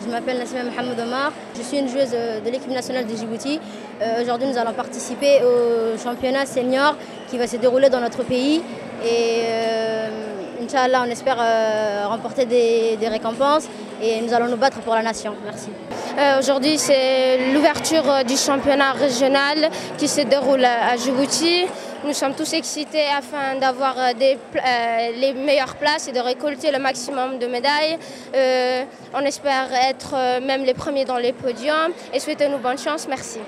Je m'appelle Nassima Mohamed Omar, je suis une joueuse de l'équipe nationale de Djibouti. Aujourd'hui, nous allons participer au championnat senior qui va se dérouler dans notre pays. Et Inch'Allah, on espère remporter des récompenses et nous allons nous battre pour la nation. Merci. Aujourd'hui, c'est l'ouverture du championnat régional qui se déroule à Djibouti. Nous sommes tous excités afin d'avoir les meilleures places et de récolter le maximum de médailles. On espère être même les premiers dans les podiums et souhaitez-nous bonne chance. Merci.